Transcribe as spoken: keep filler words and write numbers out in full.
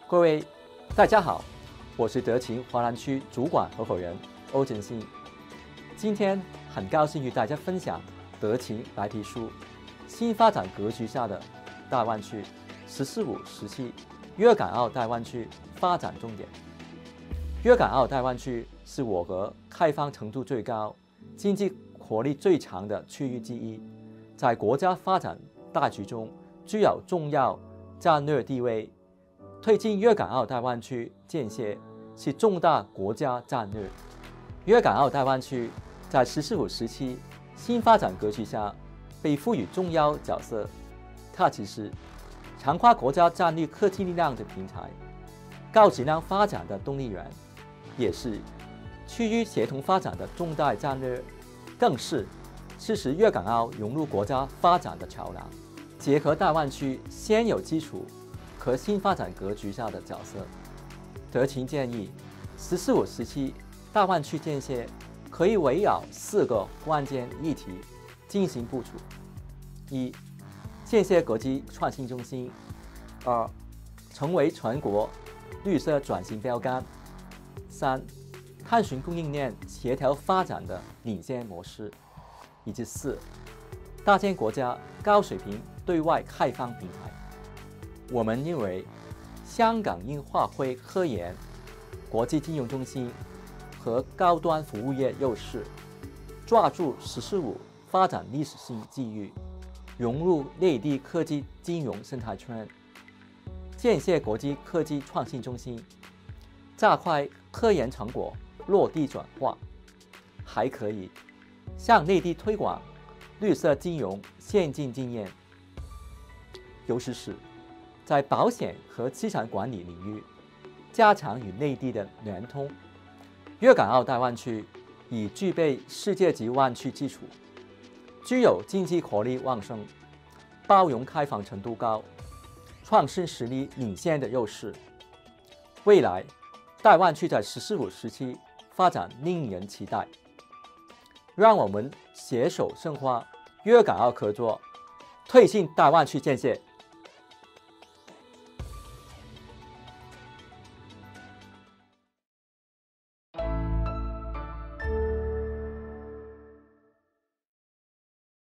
各位大家好，我是德勤华南区主管合伙人欧振兴。今天很高兴与大家分享德勤白皮书新发展格局下的大湾区“十四五”时期粤港澳大湾区发展重点。粤港澳大湾区是我国开放程度最高、经济活力最强的区域之一，在国家发展大局中具有重要战略地位。推进粤港澳大湾区建设是重大国家战略。粤港澳大湾区在“十四五”时期新发展格局下被赋予重要角色，它既是强化国家战略科技力量的平台、高质量发展的动力源，也是区域协同发展的重大战略，更是支持粤港澳融入国家发展的桥梁。结合大湾区现有基础和新发展格局下的角色，德勤建议“十四五”时期大湾区建设可以围绕四个关键议题进行部署：一、建设国际创新中心；二、成为全国绿色转型标杆；三、探寻供应链协调发展的领先模式；以及四、搭建国家高水平对外开放平台。我们认为，香港应发挥科研、国际金融中心和高端服务业优势，抓住“十四五”发展历史性机遇，融入内地科技金融生态圈，建设国际科技创新中心，加快科研成果落地转化。还可以向内地推广绿色金融先进经验，尤其是在保险和资产管理领域加强与内地的联通。粤港澳大湾区已具备世界级湾区基础，具有经济活力旺盛、包容开放程度高、创新实力领先的优势。未来大湾区在“十四五”时期发展令人期待。让我们携手深化粤港澳合作，推进大湾区建设。